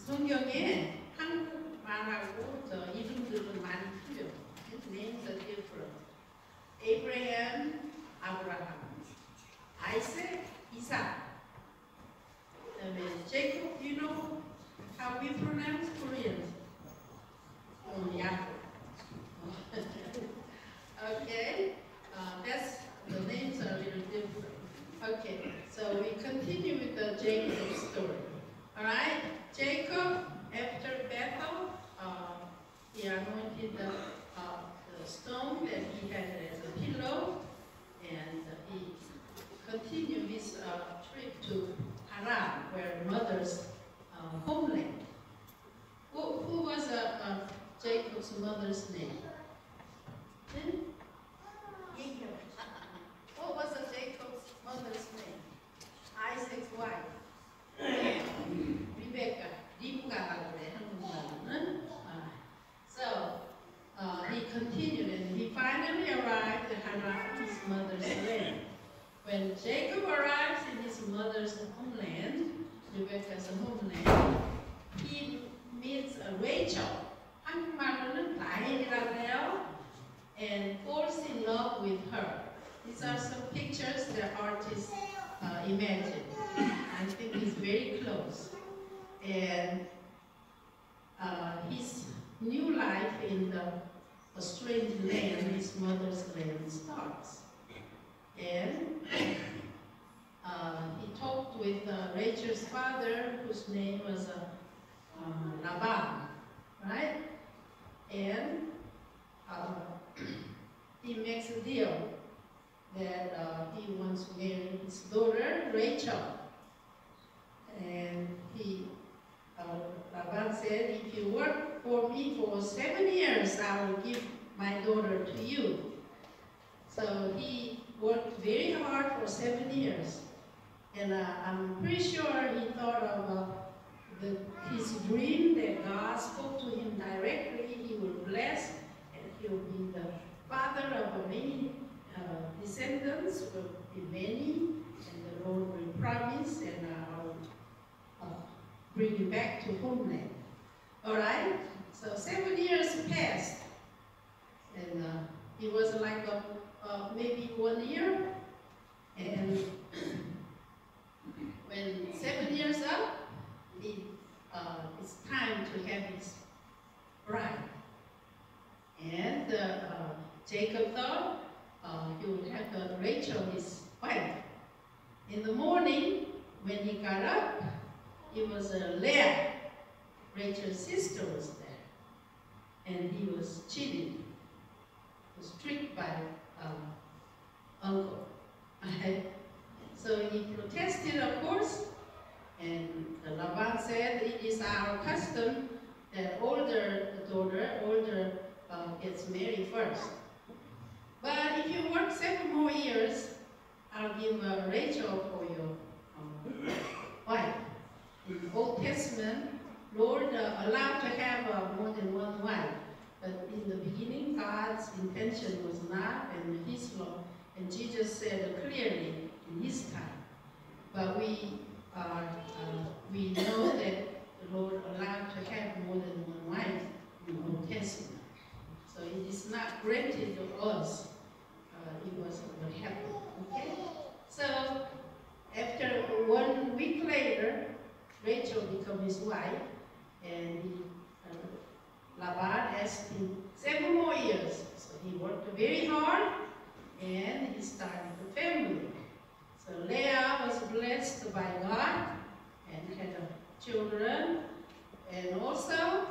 성경에 한국말하고 저 이름들은 많이 틀려. His names are different. Abraham, Abraham. Isaac, Isaac. Jacob, you know how we pronounce Korean? Yaakov. Okay, that's the names are a little different. Okay, so we continue with the Jacob story. All right, Jacob, after Bethel, he anointed the stone that he had as a pillow, and he continued his trip to Haran, where mother's homeland. Who was Jacob's mother's name? What was Jacob's mother's name? Isaac's wife. Rebecca. So he continued and he finally arrived at Haran, his mother's land. When Jacob arrives in his mother's homeland, Rebecca's homeland, he meets Rachel, 한국말로는 라헬이라고, and falls in love with her. These are some pictures the artist imagined. I think it's very close. And his new life in the strange land, his mother's land, starts. And he talked with Rachel's father, whose name was Laban, right? And he makes a deal that he wants to marry his daughter, Rachel. And Laban said, if you work for me for 7 years, I will give my daughter to you. So he worked very hard for 7 years. And I'm pretty sure he thought of his dream that God spoke to him directly. He will bless, and he will be the father of many descendants, will be many, and the Lord will promise, and I'll bring you back to homeland. All right? So 7 years passed, and it was like maybe 1 year, and when 7 years up, it's time to have his bride. And Jacob thought he would have Rachel, his wife. In the morning, when he got up, it was Leah, Rachel's sister, was there. And he was cheated. He was tricked by uncle. So he protested, of course, and Laban said, it is our custom that older gets married first. But if you work 7 more years, I'll give Rachel for your wife. In the Old Testament, Lord allowed to have more than one wife. But in the beginning, God's intention was not, and his law, and Jesus said clearly in his time. But we know that the Lord allowed to have more than one wife in the Old Testament. So it is not granted to us. It was what happened. Okay? So after 1 week later, Rachel became his wife, and Laban asked him 7 more years. So he worked very hard, and he started a family. So Leah was blessed by God and had children, and also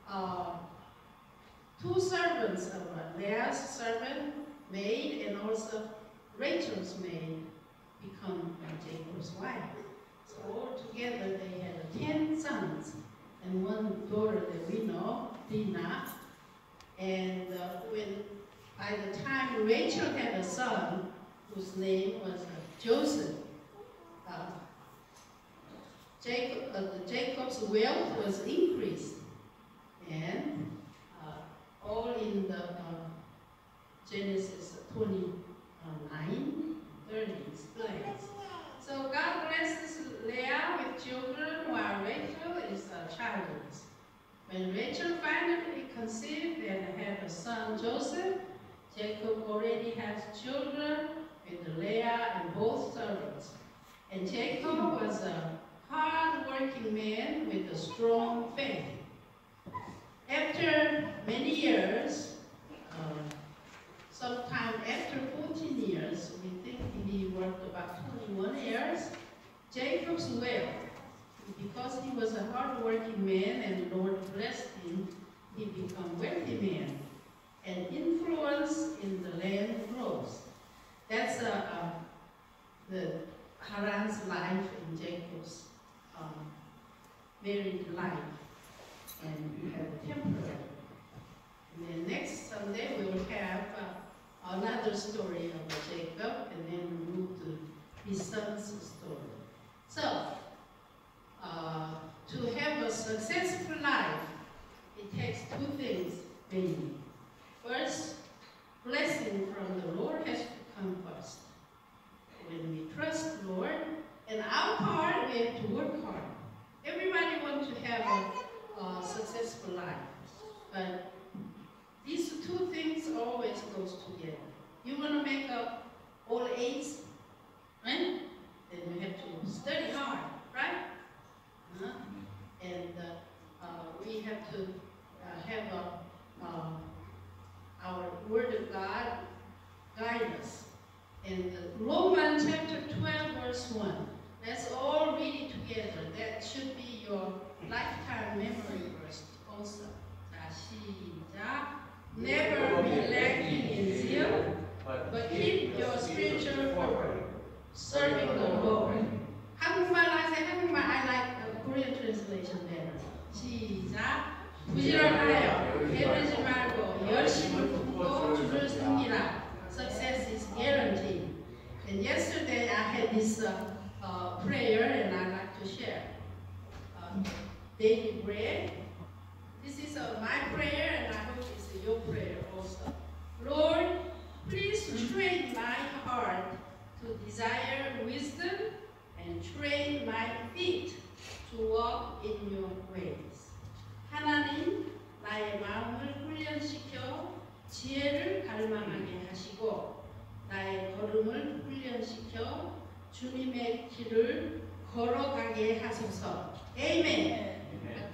2 servants of Leah's servant maid and also Rachel's maid become Jacob's wife. So all together they had 10 sons and 1 daughter that we know, Dinah. And by the time Rachel had a son whose name was Joseph, Jacob's wealth was increased, and all in the Genesis 29:30 explains. So God blesses Leah with children while Rachel is childless. childless. When Rachel finally conceived and had a son Joseph, Jacob already has children with Leah and both servants. And Jacob was a hard-working man with a strong faith. After many years, sometime after 14 years, we think he worked about 21 years, Jacob's well. Because he was a hard-working man and the Lord blessed him, he became a wealthy man. And influence in the land grows. That's the Haran's life in Jacob's married life. And we have temporary. And then next Sunday we will have another story about Jacob, and then we move to his son's story. So, to have a successful life, it takes two things mainly. First, blessing from the Lord has to come first. When we trust the Lord, and our part, we have to work hard. Everybody wants to have a successful life, but these two things always goes together. You want to make up all A's, right? Then you have to study hard, right? And we have to have our Word of God guide us. And Romans chapter 12, verse 1. Let's all read it together. That should be your lifetime memory verse also. 자, 시작. Never be lacking in zeal, but keep your spiritual fervor, serving the Lord. 한국말 하세요. 한국말 I like the Korean translation better. 시작. 부지런하여 게으르지 말고 열심을 품고 주를 섬기라. Success is guaranteed. And yesterday I had this prayer, and I'd like to share. Daily bread. This is my prayer, and I hope it's your prayer also. Lord, please train my heart to desire wisdom and train my feet to walk in your ways. 하나님, 나의 마음을 훈련시켜 지혜를 갈망하게 하시고 나의 걸음을 훈련시켜 주님의 길을 걸어가게 하소서. Amen.